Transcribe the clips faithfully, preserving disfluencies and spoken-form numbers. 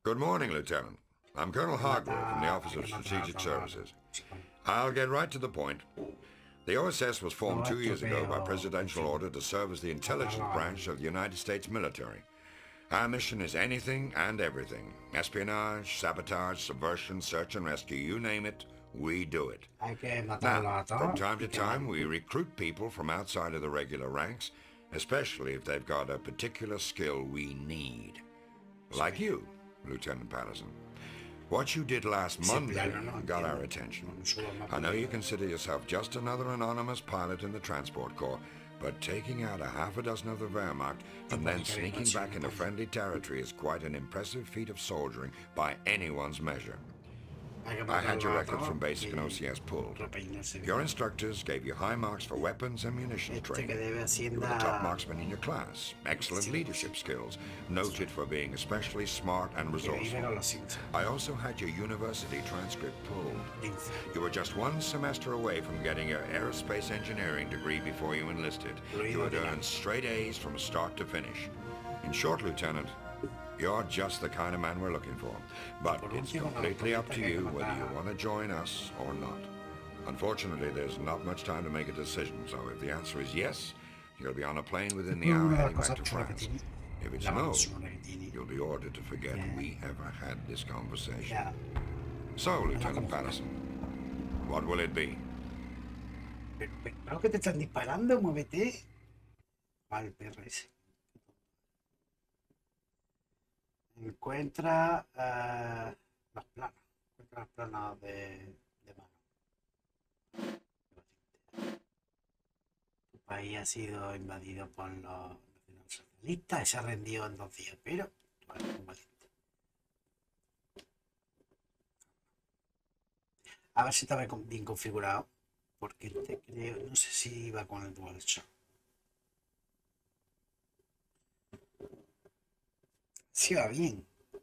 Good morning, Lieutenant. I'm Colonel Hargrove from the Office of Strategic Services. I'll get right to the point. The O S S was formed two years ago by presidential order to serve as the intelligence branch of the United States military. Our mission is anything and everything. Espionage, sabotage, subversion, search and rescue, you name it, we do it. Now, from time to time, we recruit people from outside of the regular ranks, especially if they've got a particular skill we need. Like you, Lieutenant Patterson. What you did last Monday got our attention. I know you consider yourself just another anonymous pilot in the Transport Corps, but taking out a half a dozen of the Wehrmacht and then sneaking back into friendly territory is quite an impressive feat of soldiering by anyone's measure. I had your record from basic and O C S pulled. Your instructors gave you high marks for weapons and munitions training. You were the top marksman in your class. Excellent leadership skills, noted for being especially smart and resourceful. I also had your university transcript pulled. You were just one semester away from getting your aerospace engineering degree before you enlisted. You had earned straight A's from start to finish. In short, Lieutenant, you're just the kind of man we're looking for. But it's completely up to you whether you want to join us or not. Unfortunately, there's not much time to make a decision, so if the answer is yes, you'll be on a plane within the hour heading back to France. If it's no, you'll be ordered to forget we ever had this conversation. So, Lieutenant Patterson, what will it be? Creo que te están disparando, muévete. Vale, P R S. Encuentra uh, las planas. Encuentra las planas de, de mano. Tu país ha sido invadido por los nacionalsocialistas y se ha rendido en dos días, pero tú eres un valiente. A ver si está bien configurado, porque este creo, no sé si va con el DualShock. Sí va bien.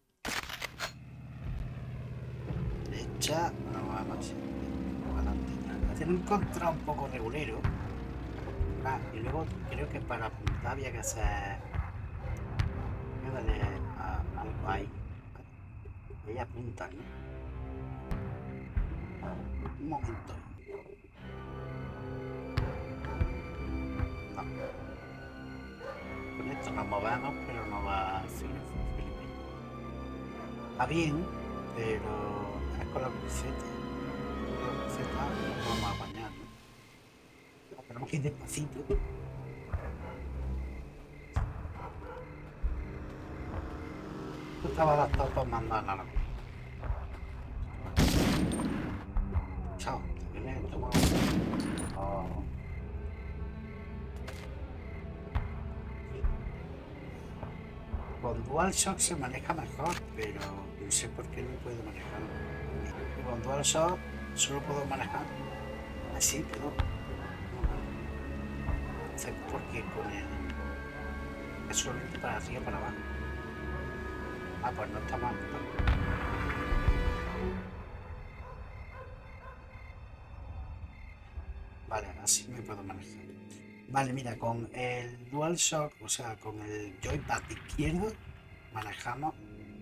Derecha, no va más. Tiene un control un poco regulero. Ah, y luego creo que para apuntar había que hacer. Voy a darle a algo ahí. Ella apunta, ¿no? Un momento. No. Con esto nos movemos, pero no va a decir. Va bien, pero es con la cruceta. Con la cruceta nos vamos a apañar, ¿no? Tenemos que ir despacito. Esto estaba adaptado para mandar a la chao, toma. Oh. Con DualShock se maneja mejor, pero no sé por qué no puedo manejarlo. Con DualShock solo puedo manejar así, pero no sé por qué con el es solamente para arriba y para abajo. Ah, pues no está mal. Vale, así me puedo manejar. Vale, mira, con el DualShock, o sea, con el joypad izquierdo, manejamos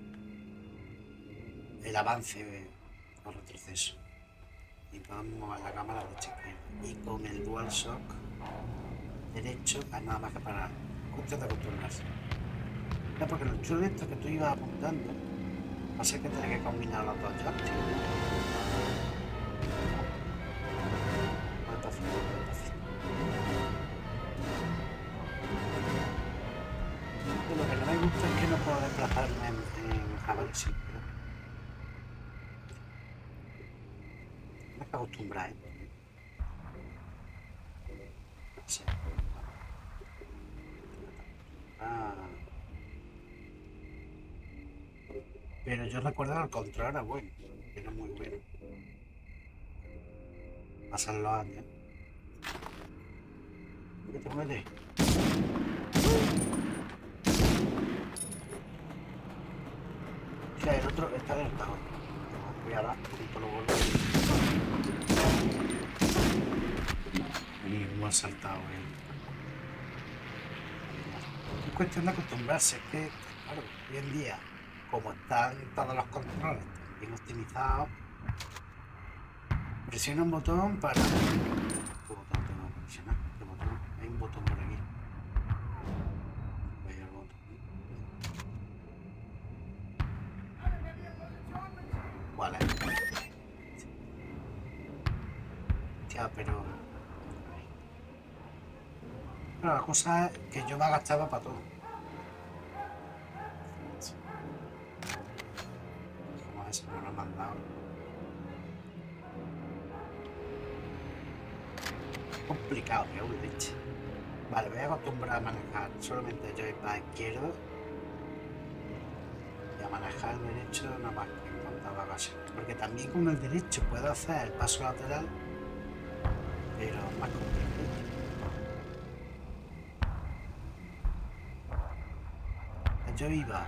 el avance o retroceso. Y podemos mover la cámara derecha izquierda. Y con el DualShock derecho, hay nada más que parar. Cuestión de acostumbrarse. No, porque el chulo esto que tú ibas apuntando, va a ser que tienes que combinar los dos joysticks. Lo que no me gusta es que no puedo desplazarme en, en Javelin, sí, pero me hay que acostumbrar, ¿eh? Sí. Ah. Pero yo recuerdo que el control era bueno, era muy bueno. Pasan los años. ¿Qué te mueves? El otro está alertado. Voy a dar junto a los golpes. Y me ha saltado él. Es cuestión de acostumbrarse. Es que, claro, hoy en día como están todos los controles bien optimizados, presiona un botón para... ¿Qué botón tengo que presionar? ¿Qué botón? Hay un botón por aquí. Voy al botón. ¿Cuál es? Ya, pero... Pero la cosa es que yo me agachaba para todo. Como eso, no lo he mandado. Complicado, me un leche. Vale, voy a acostumbrar a manejar solamente el joypad izquierdo y a manejar el derecho nada más que en cuanto a la base. Porque también con el derecho puedo hacer el paso lateral, pero es más complicado. Yo iba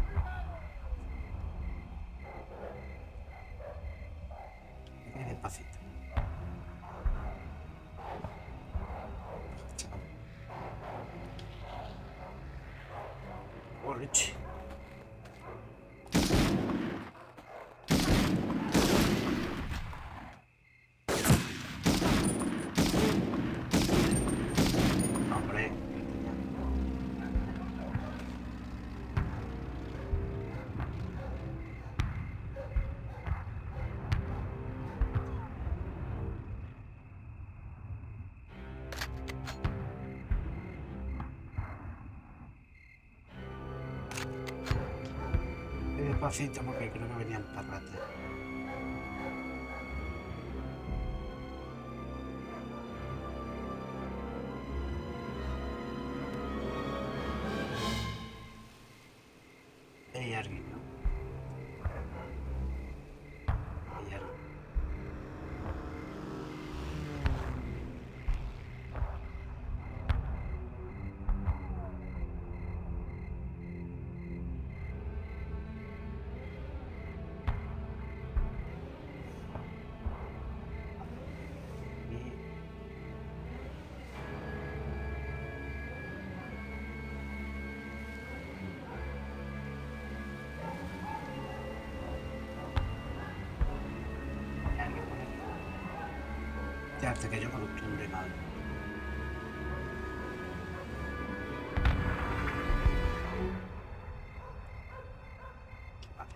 muy despacito. Chao. Oh, leche. Hombre. Despacito porque creo que venían parrates. Hay alguien, ¿no? Hay alguien. Hasta que yo me acostumbre mal. Vale.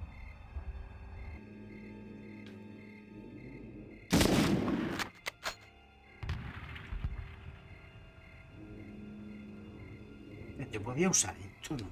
Yo podía usar esto, ¿no?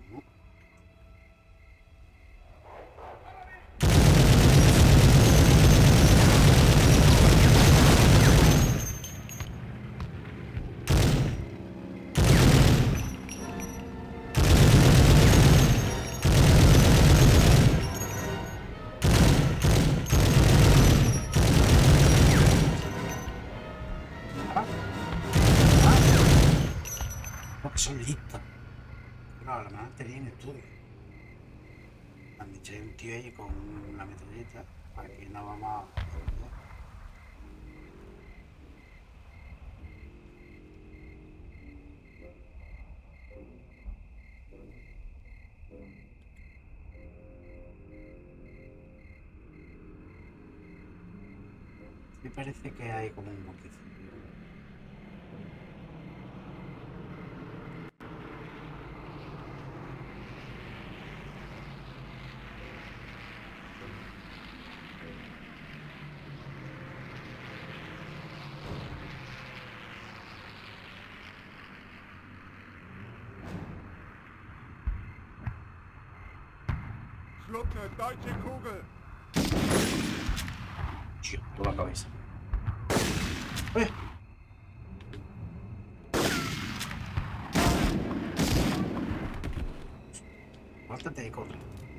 Son listos. No, a lo mejor tenía en estudio. Me han dicho, hay un tío ahí con una metralleta. Aquí no vamos a... Me parece que hay como un moquecillo. Schluck eine deutsche Kugel. Tío, toda la cabeza. ¡Eh! Bastante de correr.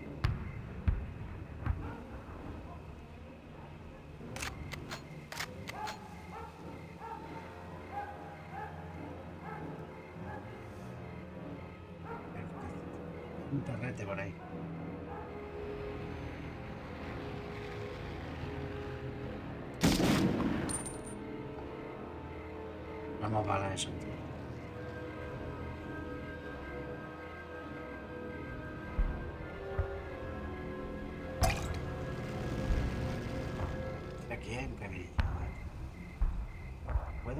Un perrete por ahí. Vamos para eso.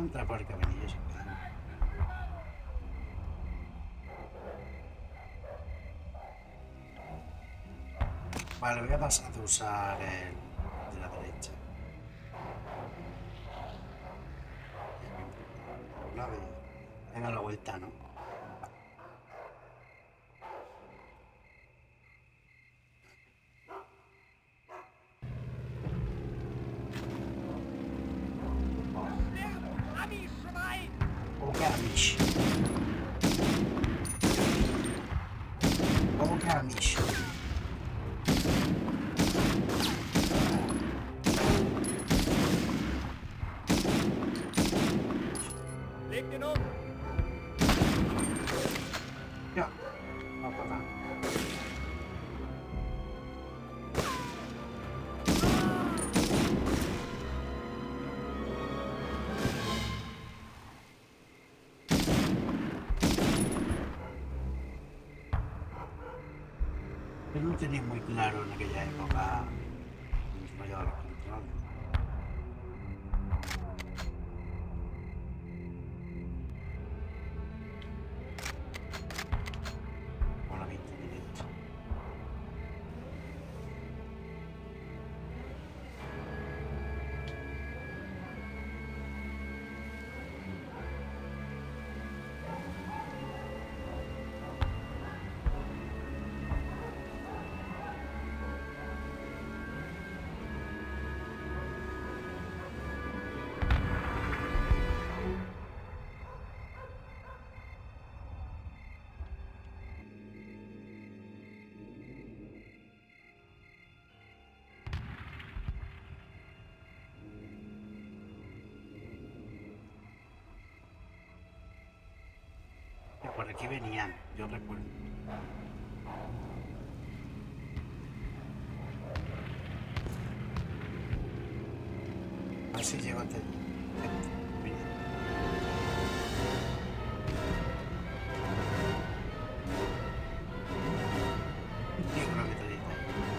entrar por el caminillo sin quedar. Vale, voy a pasar de usar el de la derecha. Una vez. Venga la vuelta, ¿no? ¿Cómo que Amish? ¿Cómo que Amish? Ya, va para acá. Yo no tenía muy claro en aquella época cómo llevar los controles. Con la vista directa. Por aquí venían, yo recuerdo. A ver si llego antes. Mira. Llego una metadita.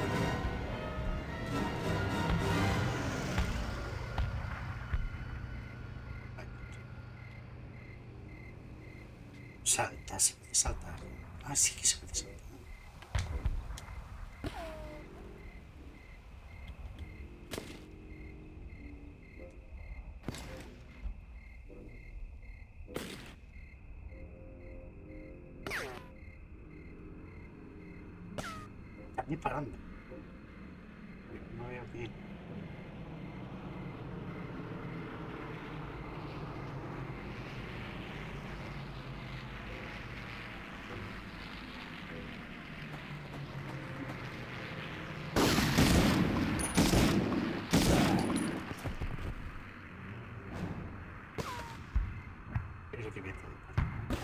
Salta, se puede saltar. Ah, sí que se puede saltar. Están disparando. No veo bien. Creo que me está disparando.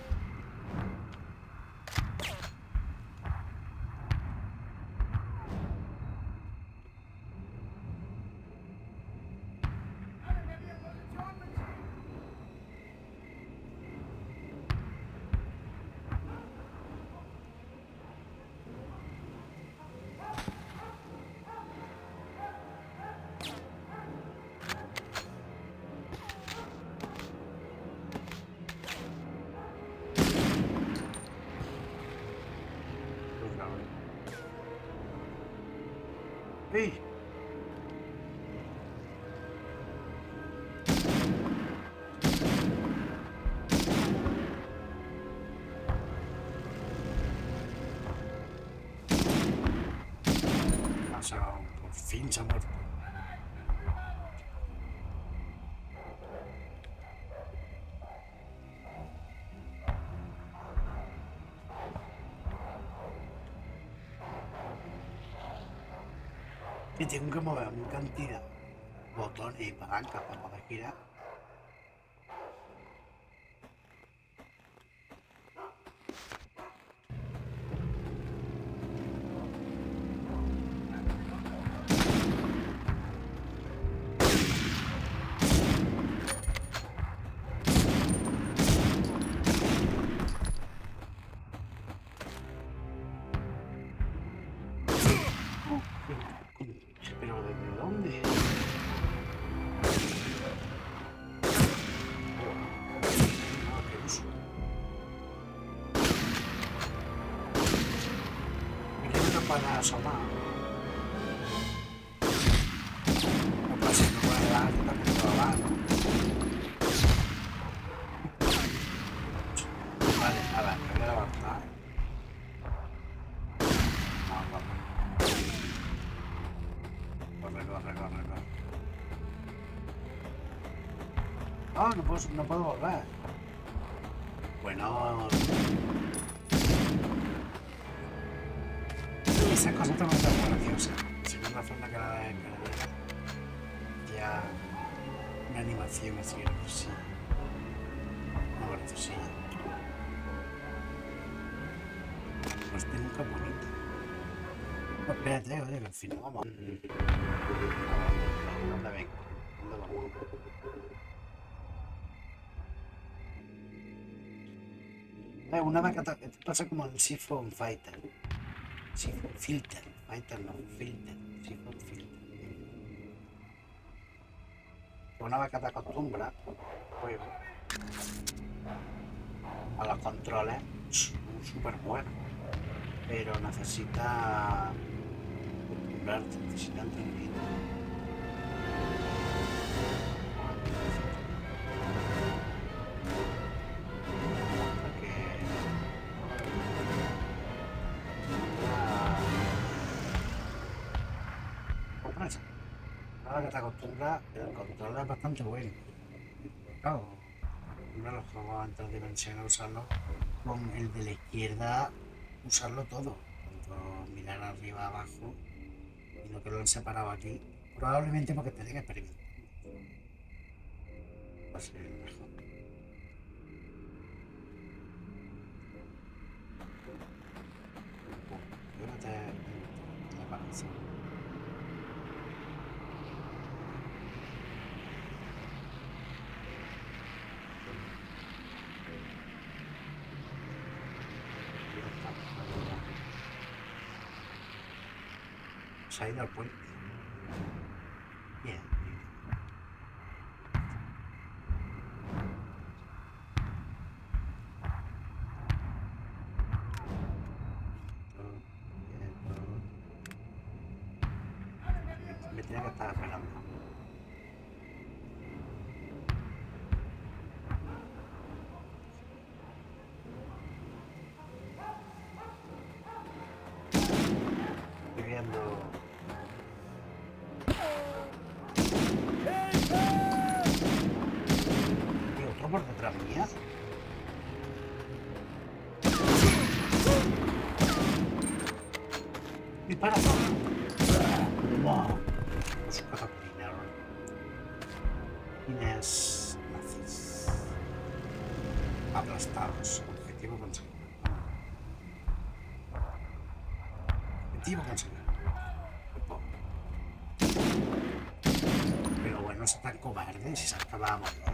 ¡Ey! O sea, por fin se ha muerto. Y tengo que mover una cantidad de botones y palancas para poder girar. Pero ¿desde dónde? para asomar. No pasa, no va a dar, tampoco va a dar, ¿no? Vale, a ver, me voy a levantar. No, corre. Corre, corre, corre, corre. No, no puedo, no puedo volver. Bueno... Esa cosa también está muy graciosa. Si no es la forma que la de cara, ya una animación así graciosilla. Una graciosilla. Pues tiene un campo bonito. No, espérate, oye, que al final vamos. ¿Dónde vengo? ¿Dónde vamos? Eh, una vaca pasa como el Siphon Fighter. Siphon Filter. Fighter no, Filter. Siphon Filter. Una vaca te acostumbra juego a los controles súper buenos, pero necesita acostumbrarte, necesita entrenamiento. Ahora que te acostumbras, el control es bastante bueno. Claro, uno de los juegos en tres dimensiones usarlo con el de la izquierda, usarlo todo. Tanto mirar arriba, abajo, y no que lo han separado aquí. Probablemente porque te den experimento. Va a ser mejor. Fíjate la paliza. Se ha ido al puente. Bien. Me tenía que estar esperando. Estoy viendo. Por detrás mía. Dispara todo. Wow. Los carabinieri. Inés nazis. Aplastados. Objetivo conseguido. Objetivo conseguido. Pero bueno, no es tan cobarde si se acaba de morir.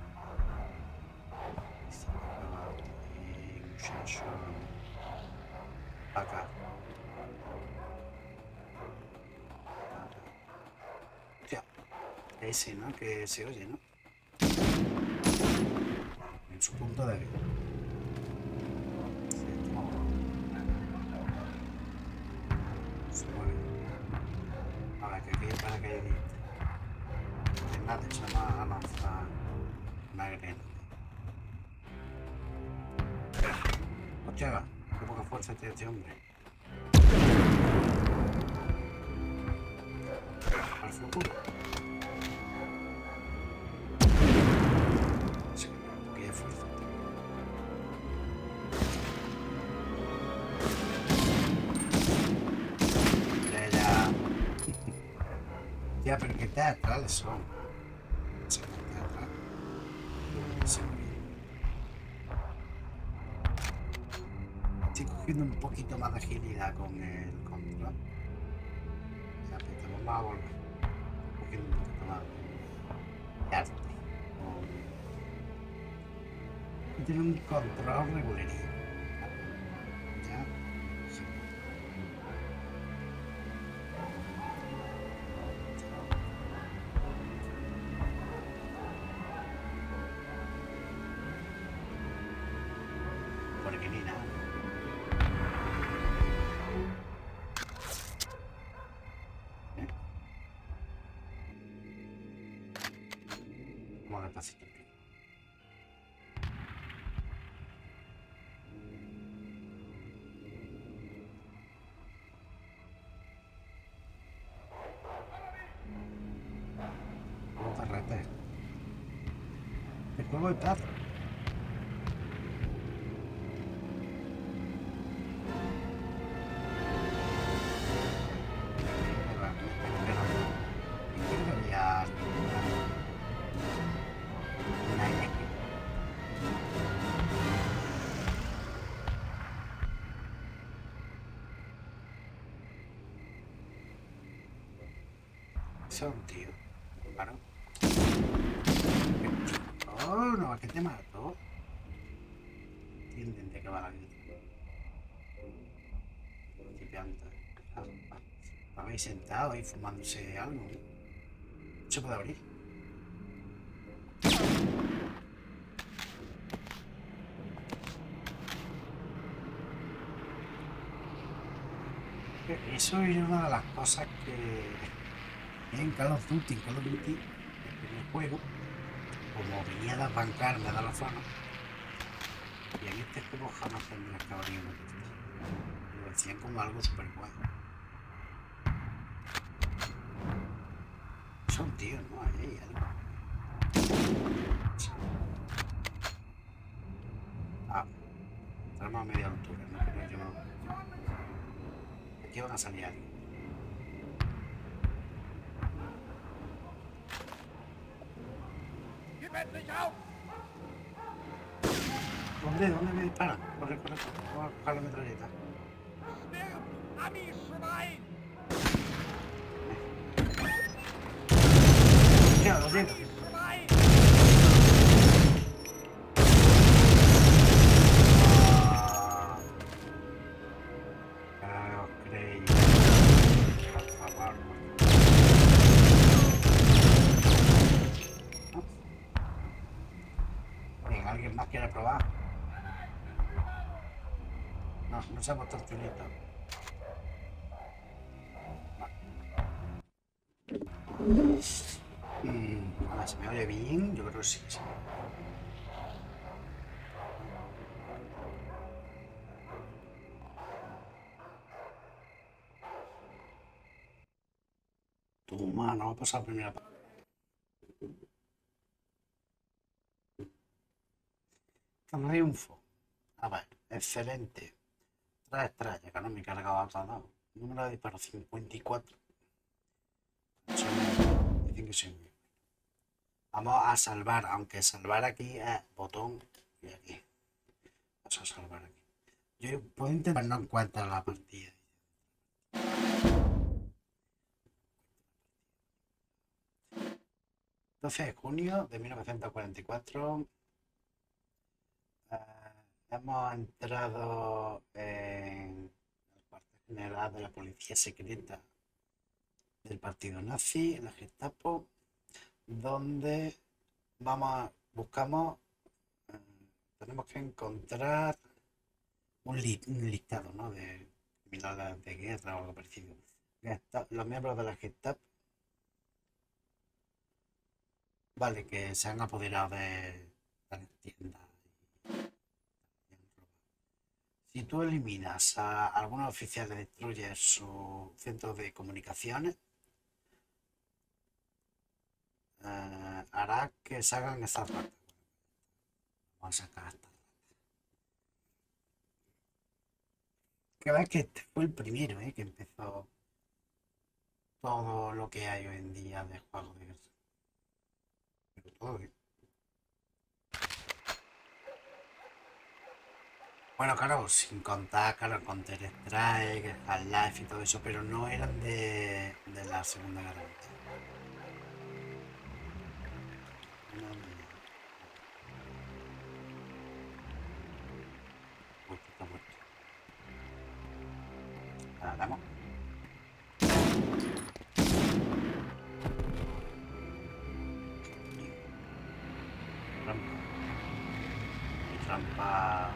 Acá. Hostia, ese, ¿no? Que se oye, ¿no? En su punto de vista. Se mueve. A ver, que aquí hay paracaidista. De nada, se llama a lanzar una granada. Hostia, qué poca fuerza tiene este hombre. Al futuro. Sí, un poquillo de fuerza. Ya, ya. Ya, pero qué teatrales son. Sí, teatral. Sí. Estoy cogiendo un poquito más de agilidad con el control. Ya, pero vamos a volver. Cogiendo un poquito más de arte. Y tiene un control regulería. Ya. Sí. Porque ni nada. despacito. ¿Cómo te retes? El juego de paz. Son tío, claro. Oh, no, que te mato. Entienden que va la vida. Principiante. Ah, ah. Habéis sentado ahí fumándose algo. ¿No se puede abrir? Eso es una de las cosas que en Call of Duty, en Call of Duty, el primer juego, como venía a desbancar, me da la zona, y en este juego jamás tendría que abrir una puerta. Lo decían como algo súper guay. Son tíos, ¿no? Ahí hay algo. Ah, estamos a media altura, ¿no? Pero yo... Aquí van a salir alguien. ¿Dónde? ¿Dónde me disparan? Corre, corre, corre. Vamos a coger la metralleta. Ya, lo tengo. Ah, os creéis. Por favor. Bien, ¿alguien más quiere probar? No, no se ha puesto el chulito. Mm, ahora, ¿se me oye bien? Yo creo que sí. sí. Toma, no va a pasar primera parte. Triunfo. A ver, excelente. Tres estrellas, que no me he cargado a lado. Número de disparos cincuenta y cuatro. Dicen que soy muy... Vamos a salvar, aunque salvar aquí es botón y aquí. Vamos a salvar aquí. Yo puedo intentar no encontrar la partida. doce de junio de mil novecientos cuarenta y cuatro. Eh, hemos entrado en el cuartel general de la policía secreta del partido nazi, en la Gestapo, donde vamos a, buscamos, eh, tenemos que encontrar un, li, un listado, ¿no?, de criminales de guerra o algo parecido. Gestapo, los miembros de la Gestapo, vale, que se han apoderado de las tiendas. Si tú eliminas a algunos oficiales, destruyes su centro de comunicaciones, eh, hará que salgan esas ratas. Vamos a sacar esta rata. Que ves que este fue el primero, ¿eh?, que empezó todo lo que hay hoy en día de juegos de guerra. Pero todo, ¿eh? Bueno, claro, sin contar, claro, Counter-Strike, Half-Life y todo eso, pero no eran de, de la Segunda Guerra Mundial. No, no. Uy, está muerto. Ahora damos. Trampa. Y trampa.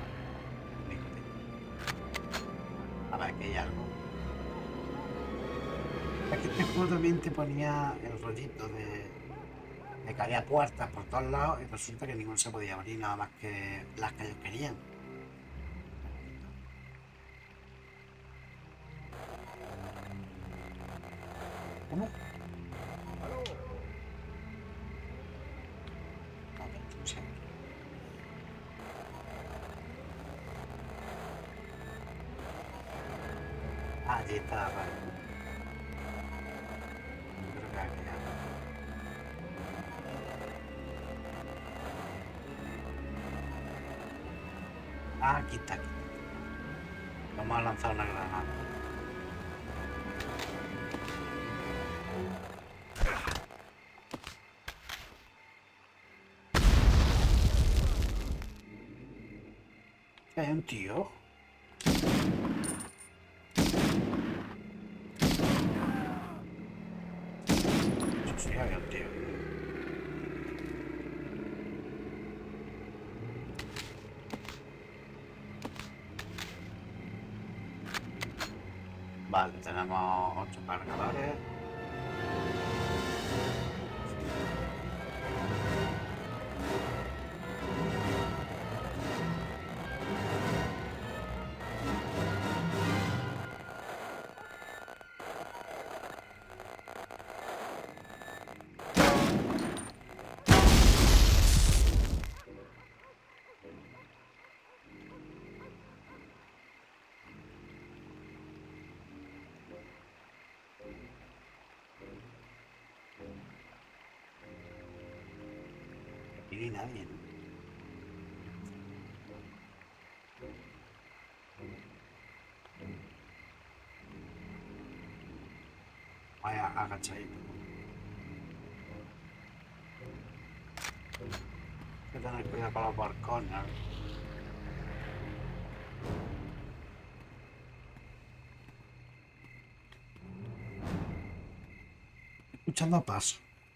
A ver, que hay algo. Es que este juego también te ponía el rollito de Me caía puertas por todos lados y resulta que ninguno se podía abrir, nada más que las que ellos querían. ¿Cómo? A ver, no sé. Ah, allí está la radio. Creo que aquí ya. Ah, aquí está, aquí está. Vamos a lanzar una granada. Hay un tío. Sí, sí, había un tío. Vale, tenemos ocho cargadores. Aquí no hay nadie, ¿no? Vaya agachadito. Hay que tener cuidado con los balcones. Escuchando pasos.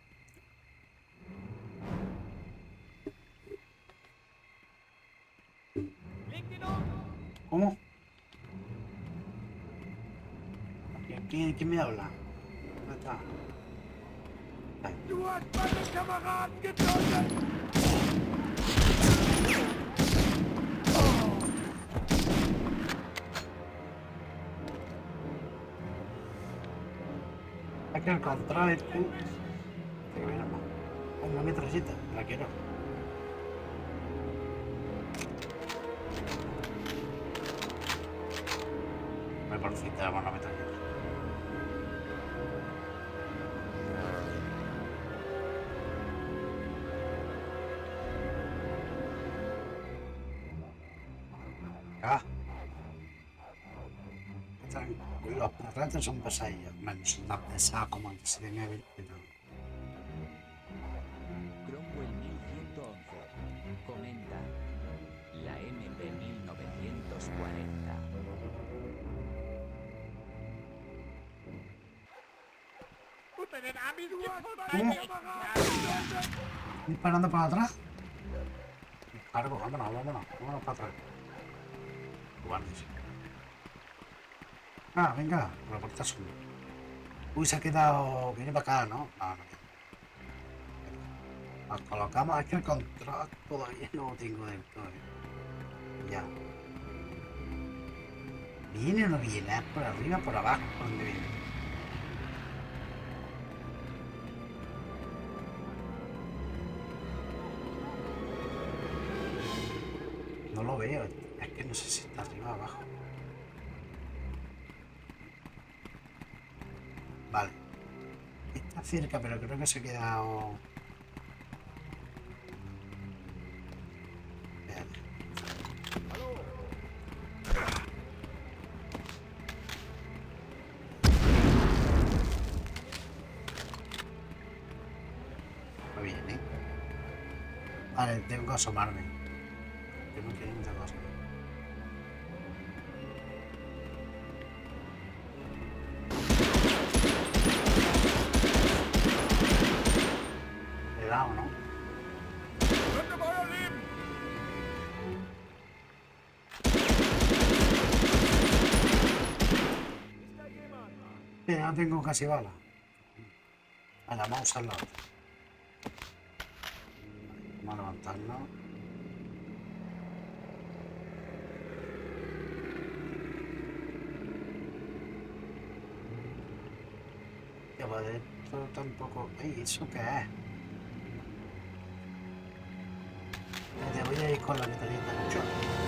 ¿Cómo? ¿Quién, quién, quién me habla? ¿Dónde está? Ahí. Du hast meine Kameraden getötet! Hay que encontrar este. Que viene más. Una metralleta, la quiero. Me por fin tenemos una metralleta. Ah. Los retos son pesadillos, menos tan pesados como el Resident Evil, pero... Cromwell mil ciento once comenta la M P mil novecientos cuarenta. Disparando para atrás. Cargo, vámonos, vámonos, vámonos para atrás. Guardias. Ah, venga, por la puerta azul. Uy, se ha quedado... Viene para acá, ¿no? No, no. Nos colocamos, es que el control todavía no lo tengo del todo. Ya. ¿Viene o no viene? ¿Es por arriba, por abajo? ¿Por dónde viene? No lo veo, es que no sé si está arriba o abajo. Vale. Está cerca, pero creo que se ha quedado... Espérate. Muy bien, ¿eh? Vale, tengo que asomarme. Tengo que ir, tengo que asomarme. ¿Le da o no? Könnte bei euer Leben! Pero no tengo casi bala. Vale, vamos a usar la otra. Vamos a levantarnos. Ya va de esto tampoco. ¡Ey! ¿Eso qué es? Te voy a ir con la metralleta mucho.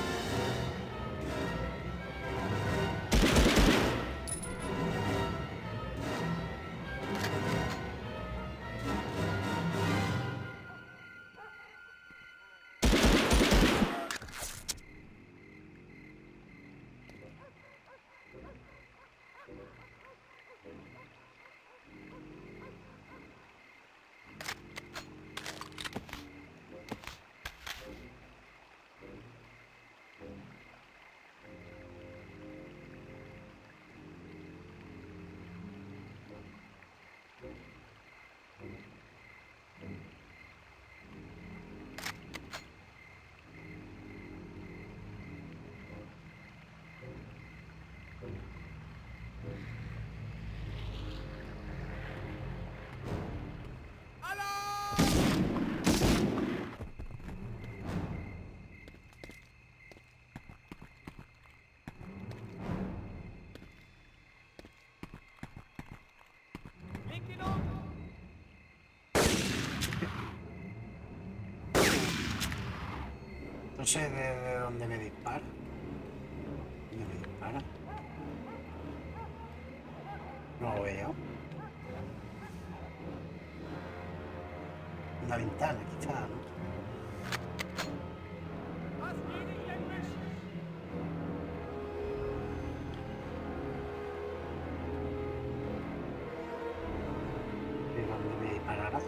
No sé de, de dónde me dispara. ¿Dónde me dispara? No lo veo. Una ventana, quizá, ¿no? ¿De dónde me disparará?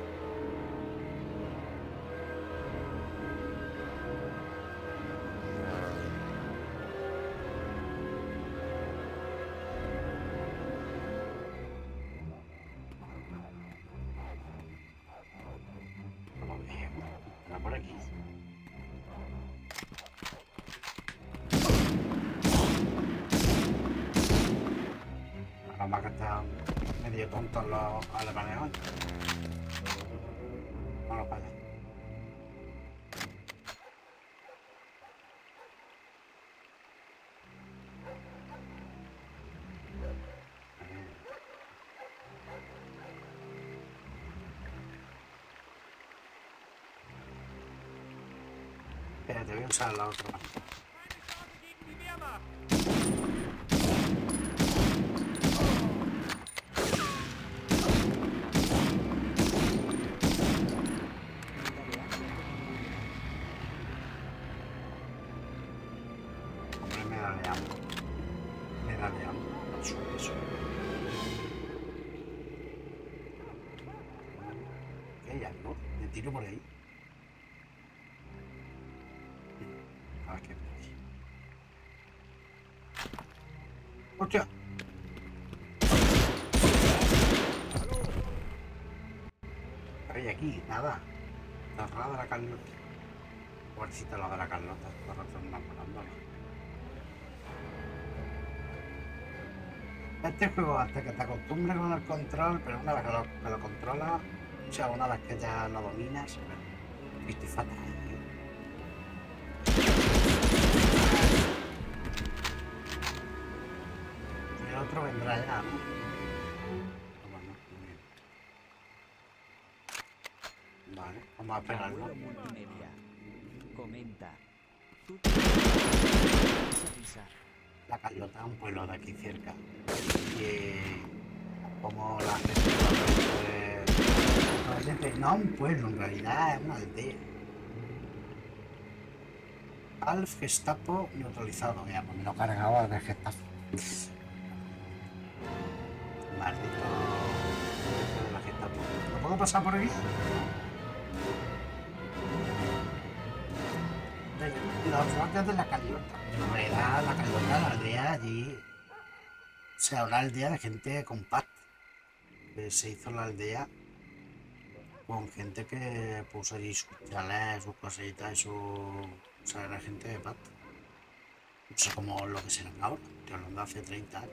Por aquí. Ahora que están medio tontos los alemanes hoy. Vamos para allá. Espérate, voy a usar la otra mano. Hombre, me da de hambre. Me da de hambre. Eso, eso. ¿Qué hay algo? Me tiro por ahí. A ver qué por aquí. ¡Hostia! ¿Qué hay aquí? Nada. Cerrada la Carlota. Pobrecita la de la Carlota. Todo el rato enamorándola. Este juego, hasta que te acostumbres con el control, pero una vez que lo, que lo controlas, o sea, una vez que ya lo dominas, viste fatal, ¿eh? El otro vendrá ya, ¿no? Bueno, muy bien. Vale, vamos a pegarlo. Abuelo multimedia. Comenta. Tú te esa risa. La Carlota, un pueblo de aquí cerca. Y como la gente pues, no un pueblo, en realidad es una aldea. Alf Gestapo neutralizado. Mira, pues me lo cargaba de Gestapo. Maldito jefe de la Gestapo. ¿No puedo pasar por aquí? Los roques de la Carlota. En realidad, la Carlota, la aldea allí. O sea, una aldea de gente compacta. Se hizo la aldea con gente que puso allí sus chalés, sus cositas y su. O sea, era gente de pacto. No sé cómo lo que serán ahora. Estoy hablando de hace treinta años.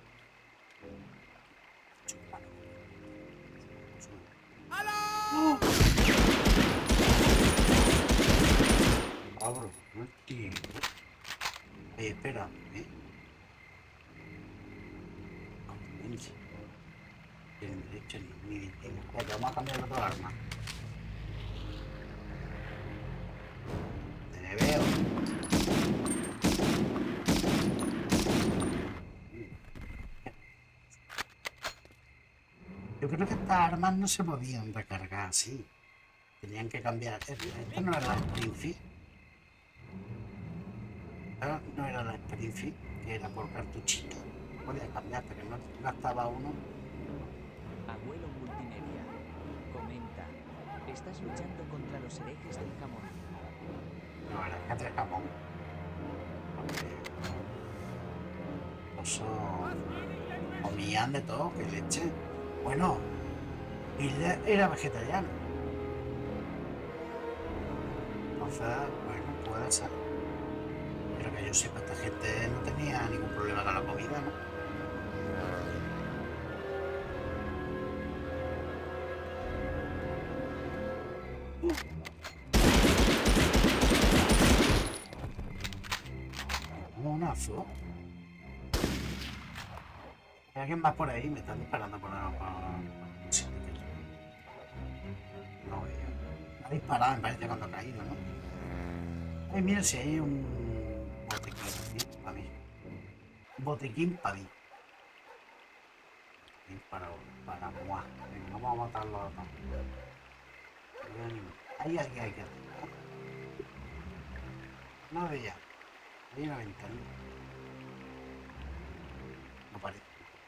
¡Oh! abro, no entiendo. Oye, espera, ¿eh? Conveniencia. Tienen derecho ni ni izquierda. Espera, vamos a cambiar las dos armas. Te veo. Yo creo que estas armas no se podían recargar así. Tenían que cambiar. Esta no era la Springfield. Esta no era la Springfield, que era por cartuchito. Podías cambiar, pero no gastaba uno. Abuelo Multimedia. Comenta. Estás luchando contra los herejes del jamón. No, era que tres jamón. Eso comían de todo, que leche. Bueno, Hitler era vegetariano. Entonces, bueno, puede ser. Pero que yo sepa, esta gente no tenía ningún problema con la comida, ¿no? Un azo. Hay alguien más por ahí, me están disparando por la... Sí, no veo. Me ha disparado, me parece, cuando ha caído, ¿no? Ay, mira si hay un botiquín aquí, para mí. Un botiquín para mí. Para, para moi. Venga, vamos a matarlo a todos. Ahí alguien hay que hacer. No veía. Hay una ventana. No parece.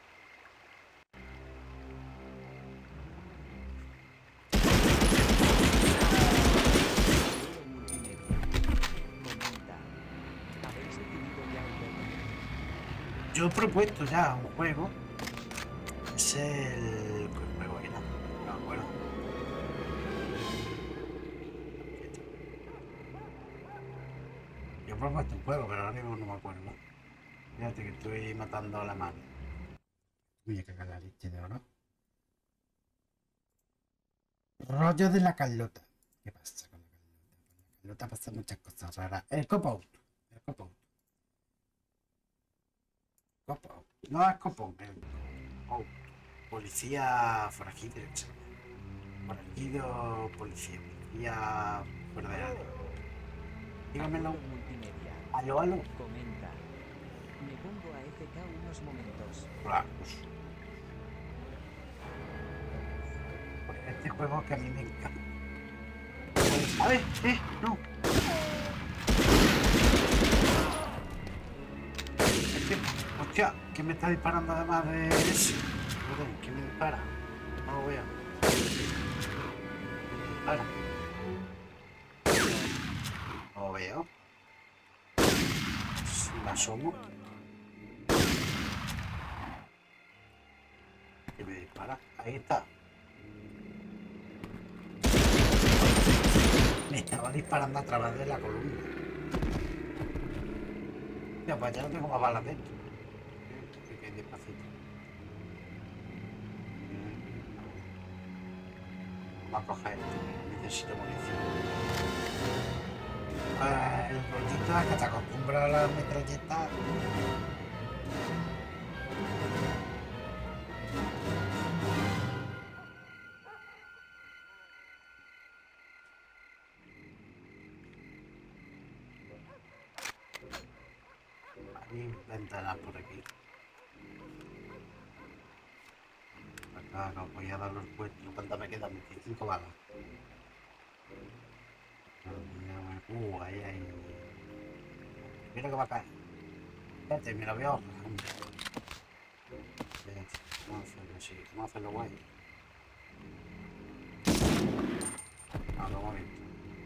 Yo he propuesto ya un juego. Es el... ¿Qué juego era? No me acuerdo. Yo he propuesto un juego, pero ahora mismo no me acuerdo. Fíjate que estoy matando a la mano. Voy a cagar la leche de oro. Rollo de la Carlota. ¿Qué pasa con la Carlota? Con la Carlota pasan muchas cosas raras. El cop-out. El cop-out. Cop-out. No es cop-out. El cop-out. Policía forajido. Forajido, policía. Policía fuera de la ley. Dígamelo. Multimedia. Aló, aló. Comenta. Me pongo a F K unos momentos. Claro. Este juego que a mí me encanta. A ver, eh, no. Es que, hostia, ¿quién me está disparando además de eso? Joder, ¿quién me dispara? No lo veo. ¿Quién me dispara? No lo veo. Si me asomo. ¿Quién me dispara? Ahí está. Me estaba disparando a través de la columna. Ya, pues ya no tengo más balas dentro. Hay que ir despacito. Vamos a coger esto. Necesito munición. Ah, el rollito es que te acostumbras a las metralletas. Ventanas por aquí. Acá no voy a dar los puestos. ¿Cuánto me quedan? veinticinco balas. Uh, ahí hay. Mira que va a caer. Espérate, me lo voy a ahorrar. Vamos a hacerlo así. Vamos a hacerlo guay. Ahora vamos bien.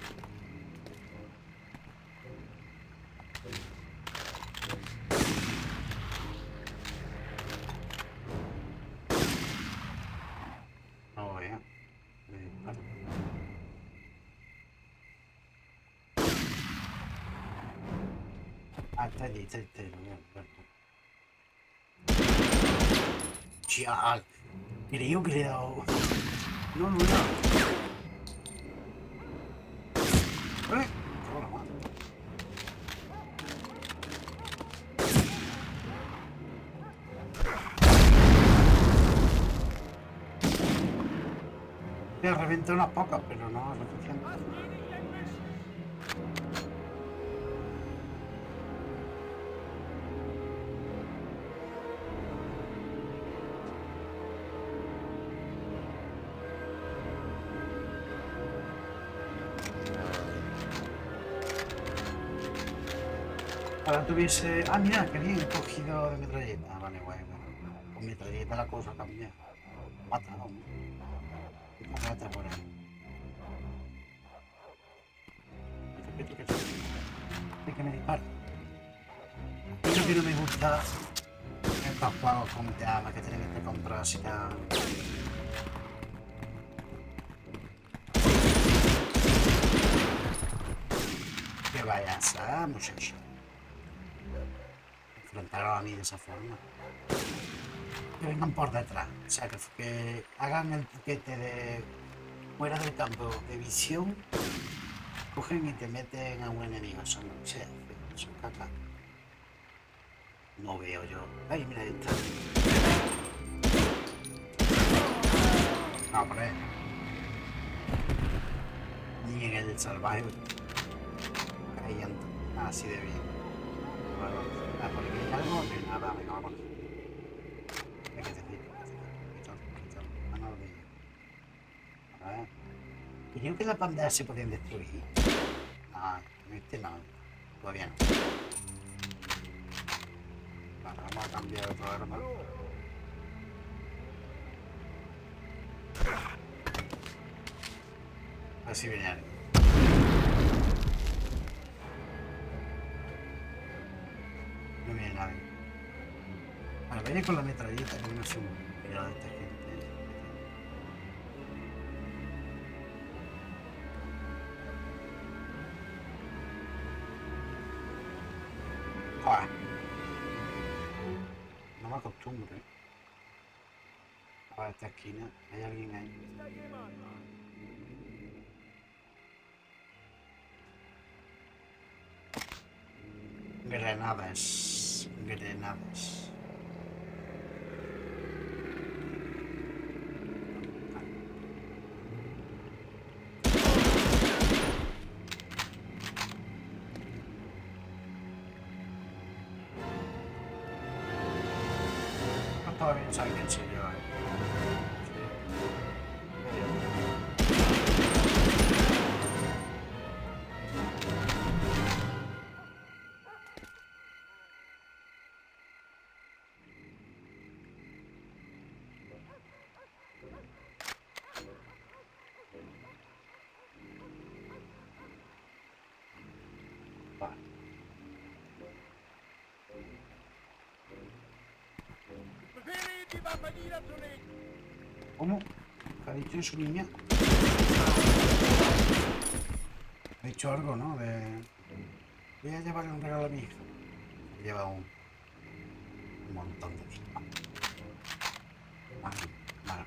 Ah, está allí, está, está, lo veo, lo veo. Chial, creo que le he dado. No, no, no. ¿Eh? Hola, madre. Que revienta unas pocas, pero no es suficiente. Ahora tuviese... Ah, mira, que bien, he cogido de metralleta. Ah, vale, guay, bueno. Con metralleta la cosa cambia. Mata, hombre. Y cargate por ahí. Hay que me dispara. Lo que no me gusta estos juegos con temas que tienen que comprar así ya. Que vayas a muchacho. Enfrentaron a mí de esa forma. Que vengan por detrás. O sea, que, que hagan el piquete de fuera del campo de visión. Cogen y te meten a un enemigo. Son, che, son caca. No veo yo. Ay, mira, ahí está. No, hombre. Ni en el salvaje. Ahí anda. Así de bien. Bueno, ah, por aquí hay algo. No hay nada. Venga, vamos. Hay que decir. Quítalo, quítalo. Ah, no lo veo. A ver. Creo que las banderas se podían destruir. No, este no. Todavía no. Vale, vamos a cambiar otro arma. A ver si viene alguien. No viene nadie. Vale, voy a ir con la metralleta, que no es un pero de esta gente. ¡Ah! No me acostumbro, ¿eh? A esta esquina, hay alguien ahí. Granadas, granadas. No estaba bien, sabe quién soy yo, ¿eh? Befehle, die Waffe niederzulegen! ¿Cómo? ¿Qué ha dicho su niña? Ha dicho algo, ¿no? De... Voy a llevarle un regalo a mi hija. Lleva un, un montón de disparos. Vale, vale.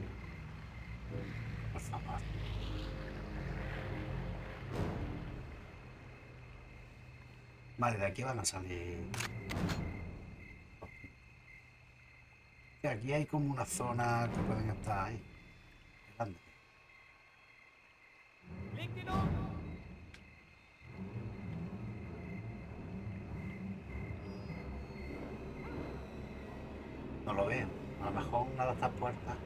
Por favor. Vale, de aquí van a salir... Aquí hay como una zona que pueden estar ahí. Grande. Leg ihn um! No lo veo. A lo mejor una de estas puertas.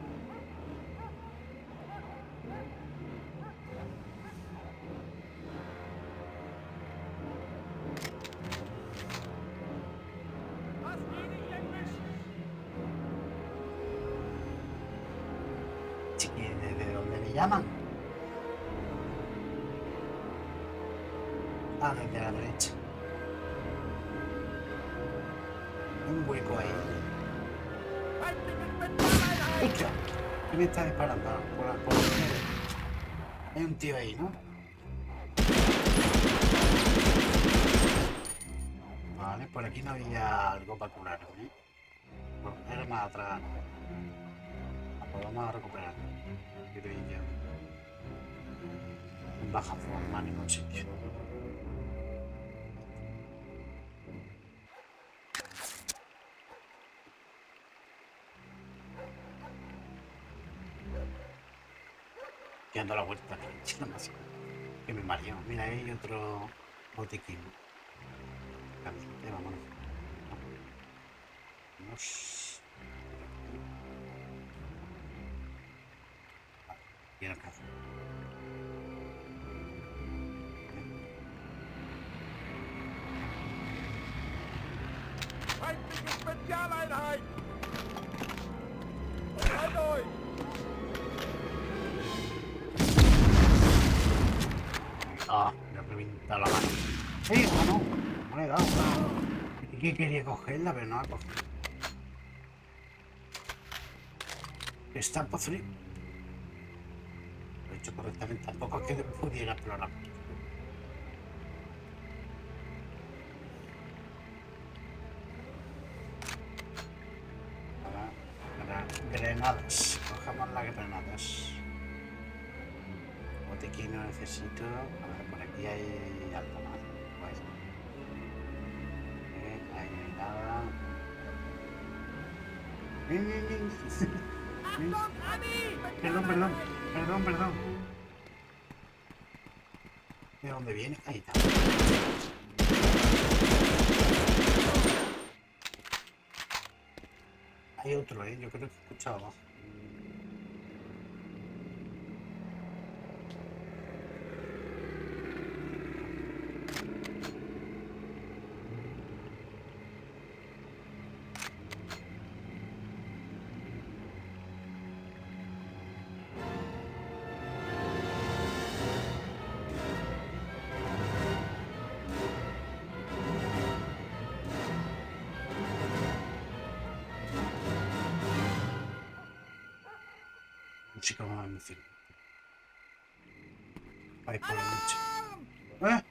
Hast ihn nicht erwischt! Chiqui, ¿desde dónde me llaman? Ah, desde la derecha. Un hueco ahí. Feindliches Metalleinheit! ¡Hostia! ¿Quién me está disparando? Por la, por la izquierda. Hay un tío ahí, ¿no? Vale, por aquí no había algo para curarme, ¿eh? No, era más atrás. Pues vamos a recuperar. Creo yo. En baja forma en ningún sitio. dando la vuelta. Que me mareo. Mira, ahí hay otro botiquín. Caliente, vámonos. Vamos. Vale, bien acá. Feindliche Spezialeinheit! Bereit euch! Ah, me ha reventado la mano. ¡Eh, mano! No le he dado. ¿Y qué quería cogerla? Pero no la ha cogido. Está por frío. Lo he hecho correctamente. Tampoco es que pudiera explorar. Granadas, cojamos las granadas. Botiquín no necesito. A ver, por aquí hay algo más. Pues, eh, ahí no hay nada. Ven, ven, ven. Ven. Perdón, perdón, perdón, perdón. ¿De dónde viene? Ahí está. Hay otro, ¿eh? Yo creo que he escuchado abajo. Música más emocionante. Ahí por la noche. ¿Eh?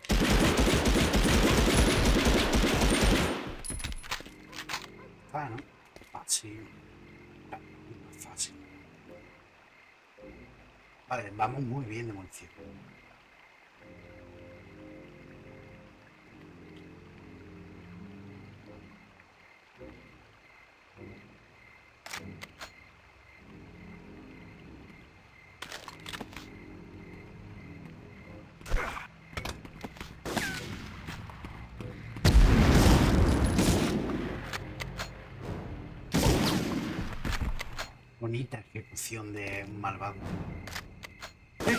Ah, ¿no? Fácil. Ah, no, fácil. Vale, vamos muy bien de munición. Bonita ejecución de un malvado. ¿Eh?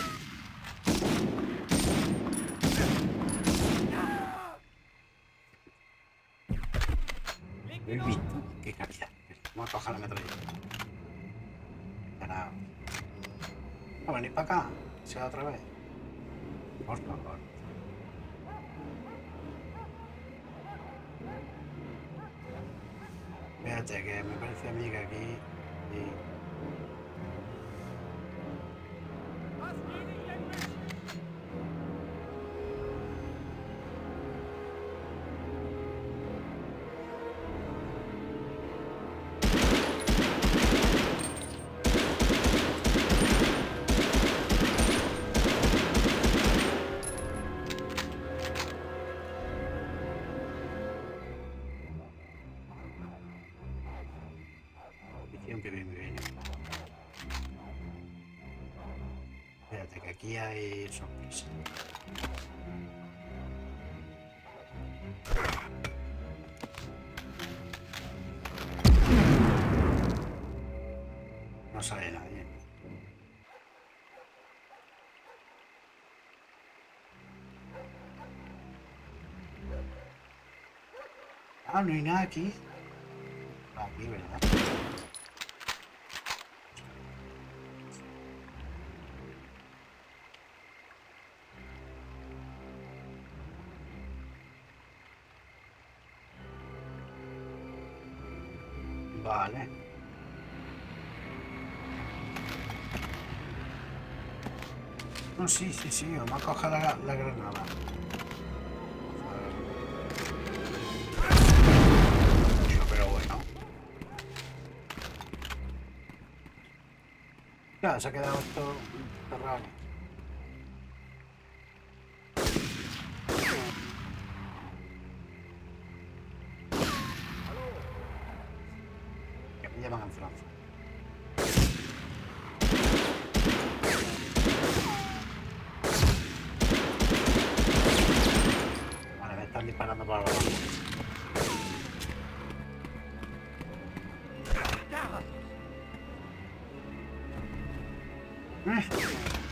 Lo he visto. Qué calidad. Vamos a coger la metralleta. Para... ¿No venir para acá? ¿Se va otra vez? Por favor. Fíjate que me parece a mí que aquí... Sí. Was geht ich denn mit? Que bien, bien. Espérate que aquí hay sorpresa. No sale nadie. Ah, no hay nada aquí. Aquí, ¿verdad? Vale. No, sí, sí, sí, vamos a coger la, la granada. Tío, pero bueno. Ya, se ha quedado esto cerrado. Que me llaman en Francia. disparando para abajo. Eh.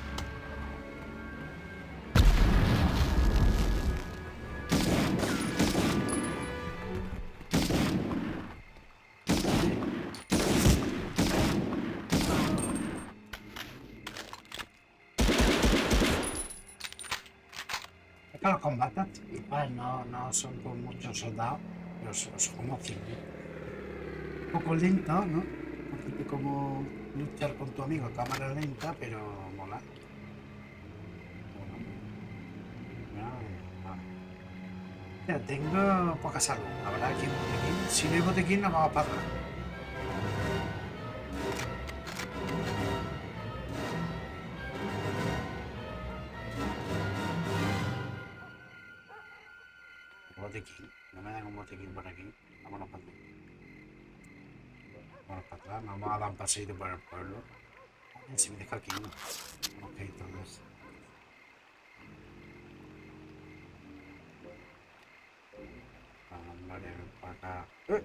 Es que los combates igual no, no son con muchos soldados, pero son, son como cien. Un poco lento, ¿no? Un poquito como luchar con tu amigo a cámara lenta, pero mola. Ya, tengo poca salud. Habrá aquí un botequín. Si no hay botequín, nos vamos a pasar. Botequín. No me dan un botequín por aquí. Vámonos para atrás. Vámonos para atrás. Nos vamos a dar un paseito por el pueblo. A ver si me deja aquí. Ok, todos. Vale, para acá. ¡Eh!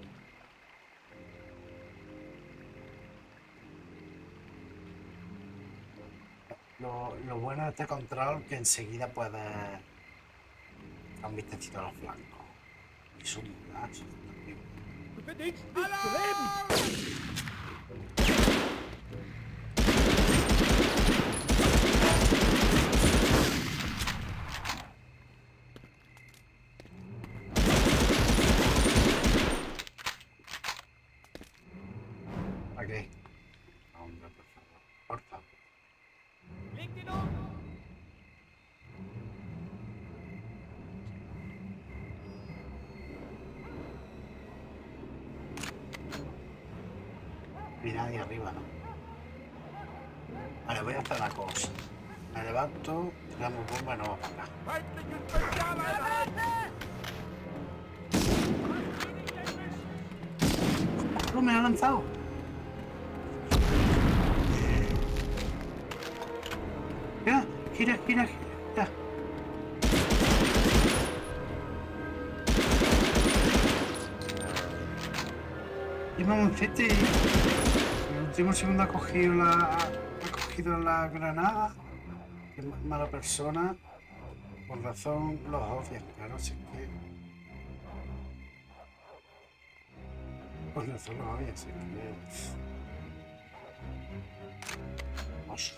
Lo, lo bueno de este control es que enseguida puedes dar un vistacito a los flancos. Y son muchachos también. Du bedingst mich zu leben! ¿Para qué? Hombre, por favor. Por favor. Leg den um! Y nadie arriba, ¿no? Vale, voy a hacer la cosa. Me levanto, tiramos bomba y nos vamos para acá. Feindliche Spezialeinheit! ¡No me ha lanzado! Gira, gira, gira, gira. Llevamos un siete y en el último segundo ha cogido la, ha cogido la granada. Qué mala persona. Por razón los odian, claro, si es que... Por razón los odian, si es que... Vamos.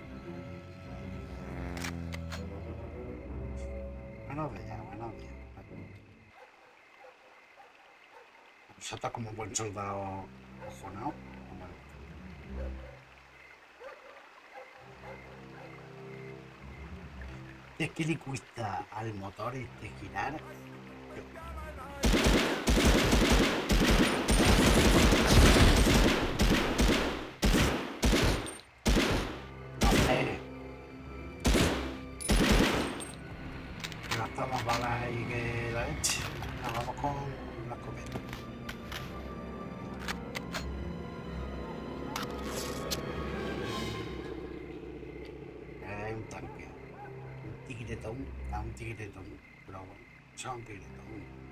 Menos de ella, menos de ella. Salta como un buen soldado ojonado. Es que le cuesta al motor este girar. Gastamos balas ahí que la leche. Nos vamos con la escopeta. Es un tanque. Un tigretón. Ah, un tigretón. Pero bueno, son un tigretón.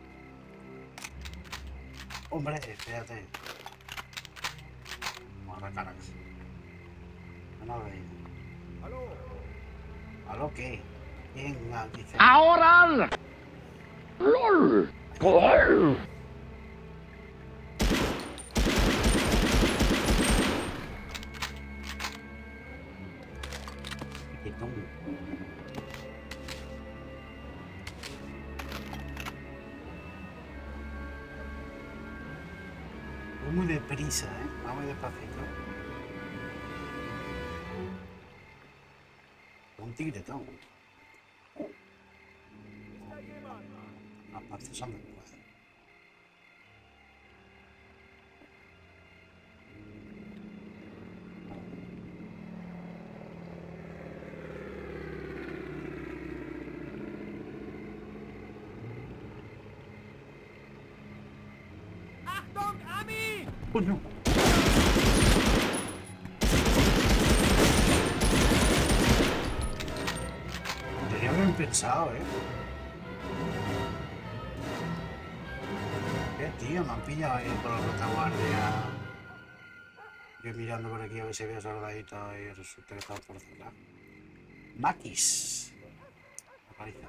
Hombre, espérate. Vamos a recargar. No veis. Hallo! ¿Aló qué? ¿Quién ah, dice? ¡Ahora! ¡Lol! ¡Lol! Tigretón. Voy muy deprisa, ¿eh? Va muy despacito. Un tigretón. Las partes son después. Achtung, Ami! ¡Oh, no! Tenía bien pensado, ¿eh? ¿Qué, tío? Me han pillado ahí por la retaguardia. Yo mirando por aquí a ver si había soldadito y resulta que estaba por cerrar. Maquis. Localiza.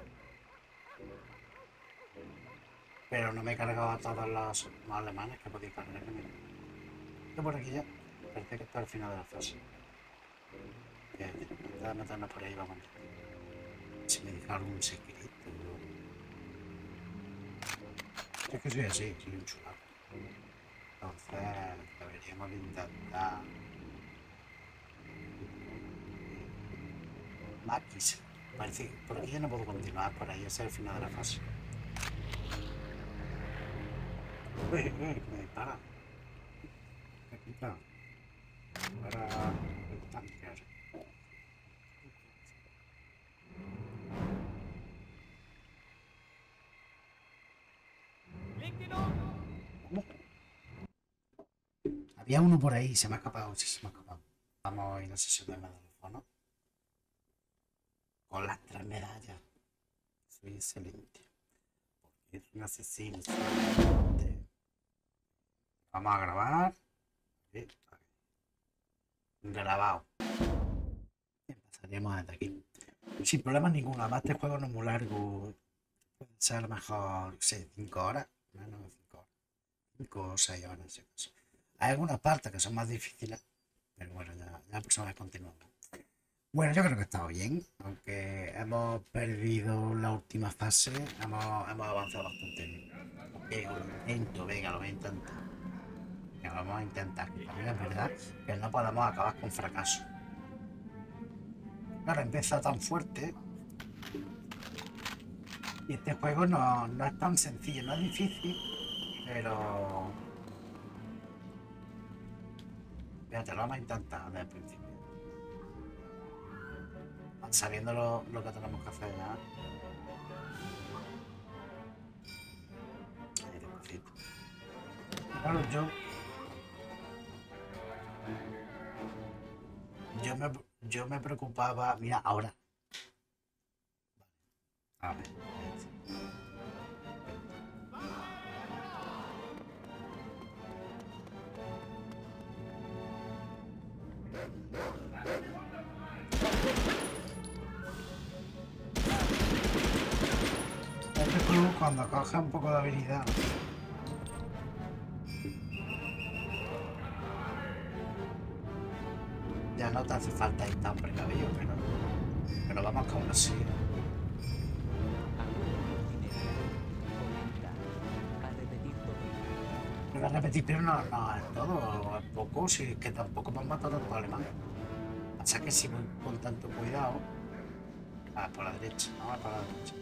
Pero no me he cargado a todos los alemanes que podía cargar. Esto por aquí ya. Parece que está al final de la fase. Bien, voy a meternos por ahí, vamos. Si me deja algún secreto. Es que soy así, soy un chulaco. Entonces, deberíamos intentar... Maquis. Parece que por aquí ya no puedo continuar, por ahí ese es el final de la fase. Uy, uy, me dispara. Me quita. Para el tanque. ¿Cómo? Había uno por ahí, se me ha escapado, sí, se me ha escapado. Vamos a ir a la sesión de medallones. Con las tres medallas. Soy excelente. Porque es un asesino. Excelente. Vamos a grabar. Grabado. Empezaríamos desde aquí. Sin problemas ninguno. Además, este juego no es muy largo. Puede ser a lo mejor, sé, cinco horas. Menos de cinco horas. cinco o seis horas, en ese caso. Hay algunas partes que son más difíciles. Pero bueno, ya, ya la próxima vez continuamos. Bueno, yo creo que ha estado bien. Aunque hemos perdido la última fase, hemos, hemos avanzado bastante bien. Okay, lo intento, venga, lo voy a intentar. Venga, vamos a intentar. Que también es verdad que no podemos acabar con fracaso. Claro, empieza tan fuerte. Y este juego no, no es tan sencillo, no es difícil, pero... Fíjate, lo vamos a intentar desde el principio. Van saliendo lo, lo que tenemos que hacer ya. Ahí despacito. Claro, yo... Yo me, yo me preocupaba... Mira, ahora... A ver... Este club cuando coge un poco de habilidad ya no te hace falta ir tan precavido, pero, pero vamos con uno así. Me va a repetir, pero no, no es todo, es poco, si es que tampoco me han matado tanto alemanes. Pasa que si voy con tanto cuidado. Ah, por la derecha, vamos por la derecha.